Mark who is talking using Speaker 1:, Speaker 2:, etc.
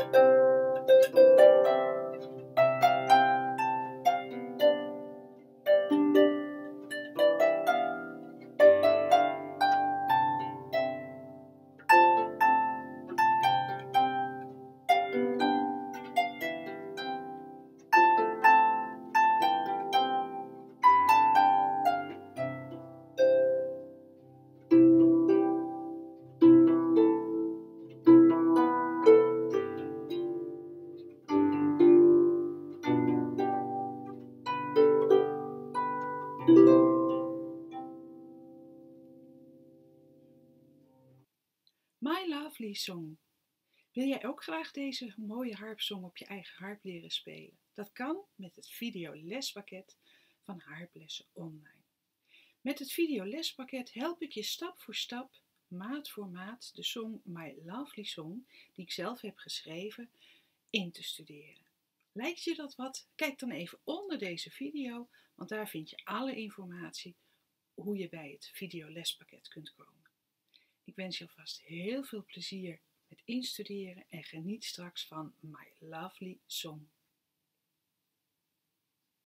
Speaker 1: My Lovely Song. Wil jij ook graag deze mooie harpsong op je eigen harp leren spelen? Dat kan met het videolespakket van Harplessen Online. Met het videolespakket help ik je stap voor stap, maat voor maat, de song My Lovely Song, die ik zelf heb geschreven, in te studeren. Lijkt je dat wat? Kijk dan even onder deze video, want daar vind je alle informatie hoe je bij het videolespakket kunt komen. Ik wens je alvast heel veel plezier met instuderen en geniet straks van My Lovely Song.